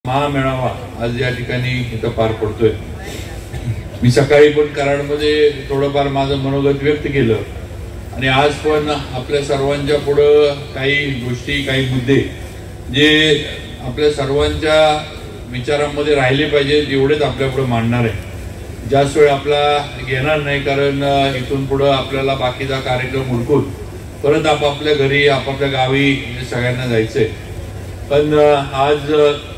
महामेळावा आज या ठिकाणी इथं पार पडतोय। मी सकाळी पण कराडमध्ये थोडंफार माझं मनोगत व्यक्त केलं आणि आज पण आपल्या सर्वांच्या पुढे काही गोष्टी काही मुद्दे जे आपल्या सर्वांच्या विचारांमध्ये राहिले पाहिजेत एवढेच आपल्या पुढे मांडणार आहे। जास्त वेळ आपला घेणार नाही, कारण इथून पुढे आपल्याला बाकीचा कार्यक्रम उरकून परत आपापल्या घरी आपापल्या गावी सगळ्यांना जायचंय। पण आज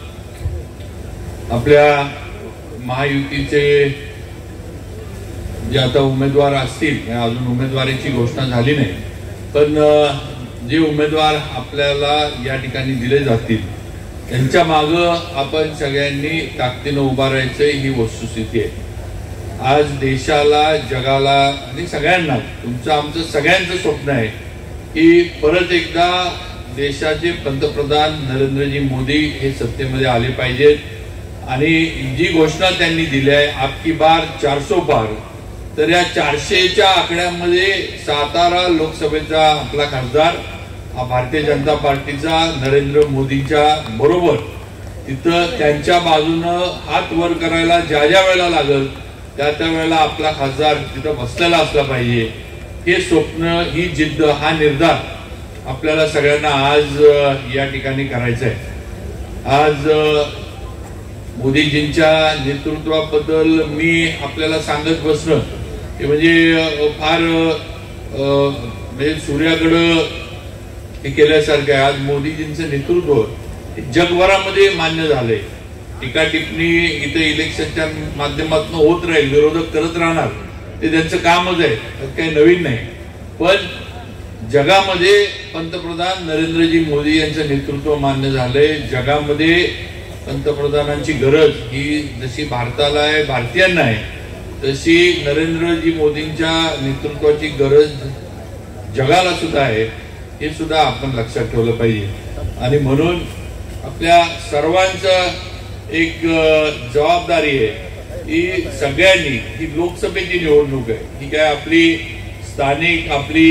आपल्या महायुतीचे जे आता उमेदवार असतील, अजून उमेदवारीची घोषणा झाली नाही, पण जे उमेदवार आपल्याला या ठिकाणी दिले जातील त्यांच्या मागे आपण सगळ्यांनी ताकदीने उभा राहायचं ही वस्तुस्थिती आहे। आज देशाला, जगाला आणि सगळ्यांना, तुमचं आमचं सगळ्यांचं स्वप्न आहे की परत एकदा देशाचे पंतप्रधान नरेंद्रजी मोदी हे सत्तेमध्ये आले पाहिजेत। आणि जी घोषणा त्यांनी दिली आहे आपकी बार 400 पार, तर या 400च्या आकड्यामध्ये सातारा लोकसभेचा आपला खासदार हा भारतीय जनता पार्टीचा नरेंद्र मोदींच्या बरोबर तिथं त्यांच्या बाजूनं हात वर करायला ज्या ज्या वेळेला लागल त्या त्या वेळेला आपला खासदार तिथं बसलेला असला पाहिजे। हे स्वप्न, ही जिद्द, हा निर्धार आपल्याला सगळ्यांना आज या ठिकाणी करायचा आहे। आज मोदीजींच्या नेतृत्वाबद्दल मी आपल्याला सांगत बसणं हे म्हणजे फार म्हणजे सूर्याकडं हे केल्यासारखं आहे। आज मोदीजींचं नेतृत्व जगभरामध्ये मान्य झालंय। टीका टिप्पणी इथे इलेक्शनच्या माध्यमातून होत राहील, विरोधक करत राहणार, ते त्यांचं कामच आहे, काही नवीन नाही। पण जगामध्ये पंतप्रधान नरेंद्रजी मोदी यांचं नेतृत्व मान्य झालंय। जगामध्ये पंतप्रधानांची गरज ही जशी भारताला आहे, भारतीयांना आहे, तशी नरेंद्रजी मोदींच्या नेतृत्वाची गरज जगाला सुद्धा आहे, हे सुद्धा आपण लक्षात ठेवलं पाहिजे। आणि म्हणून आपल्या सर्वांचं एक जबाबदारी आहे की सगळ्यांनी, ही लोकसभेची निवडणूक आहे, ही काय आपली स्थानिक, आपली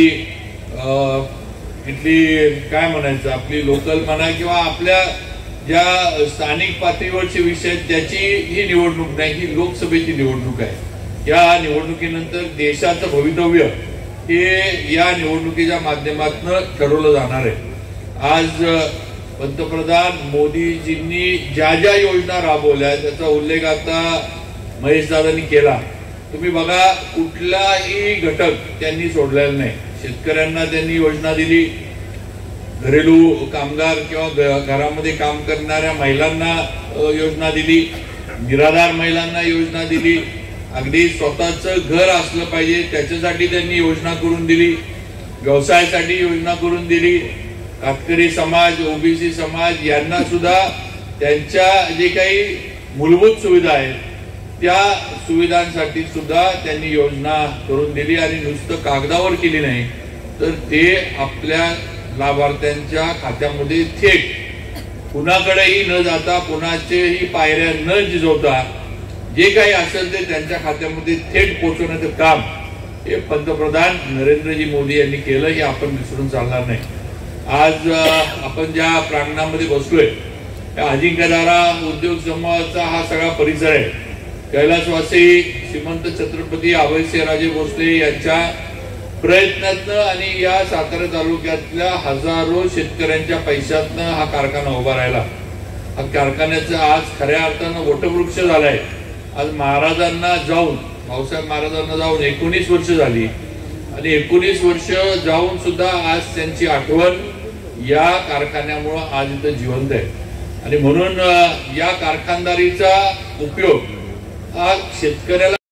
इथली काय म्हणायचं, आपली लोकल म्हणा किंवा आपल्या ज्या स्थानिक पातळीवरचे विषय त्याची ही निवडणूक नाही, ही लोकसभेची निवडणूक आहे। या निवडणुकीनंतर देशाचं भवितव्य हे या निवडणुकीच्या माध्यमातून ठरवलं जाणार आहे। आज पंतप्रधान मोदीजींनी ज्या ज्या योजना राबवल्या त्याचा उल्लेख आता महेश दादांनी केला। तुम्ही बघा, कुठलाही घटक त्यांनी सोडलेला नाही। शेतकऱ्यांना त्यांनी योजना दिली, घरेलू कामगार किंवा घरामध्ये काम करणाऱ्या महिलांना योजना दिली, निराधार महिलांना योजना दिली, अगदी स्वतःचं घर असलं पाहिजे त्याच्यासाठी त्यांनी योजना करून दिली, व्यवसायासाठी योजना करून दिली, कातकरी समाज, ओबीसी समाज यांना सुद्धा त्यांच्या जे काही मूलभूत सुविधा आहेत त्या सुविधांसाठी सुद्धा त्यांनी योजना करून दिली। आणि नुसतं कागदावर केली नाही, तर ते आपल्या लाभार्थ्यांच्या खात्यामध्ये थेट, कुणाकडेही न जाता, कुणाचेही पायऱ्या न झिजवता जे काही असेल ते त्यांच्या खात्यामध्ये थेट पोहोचवण्याचं काम हे पंतप्रधान नरेंद्रजी मोदी यांनी केलं, हे आपण विसरून चालणार नाही। आज आपण ज्या प्रांगणामध्ये बसलोय त्या अजिंक्यतारा उद्योग समूहाचा हा सगळा परिसर आहे। कैलासवासी श्रीमंत छत्रपती अभयसिंहराजे भोसले यांच्या प्रयत्नातनं आणि या सातारा तालुक्यातल्या हजारो शेतकऱ्यांच्या पैशातनं हा कारखाना उभा राहिला। हा कारखान्याचा आज खऱ्या अर्थानं वटवृक्ष झालाय। आज महाराजांना जाऊन, भाऊसाहेब महाराजांना जाऊन 19 वर्ष झाली आणि 19 वर्ष जाऊन सुद्धा आज त्यांची आठवण या कारखान्यामुळे आज इथं जिवंत आहे। आणि म्हणून या कारखानदारीचा उपयोग हा शेतकऱ्याला